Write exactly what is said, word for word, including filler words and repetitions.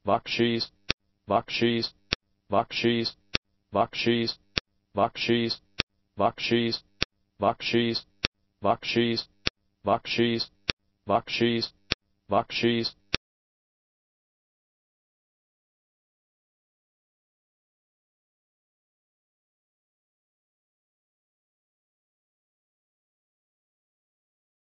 bakshish, bakshish, bakshish, bakshish, bakshish, bakshish, bakshish, bakshish, bakshish, bakshish, bakshish,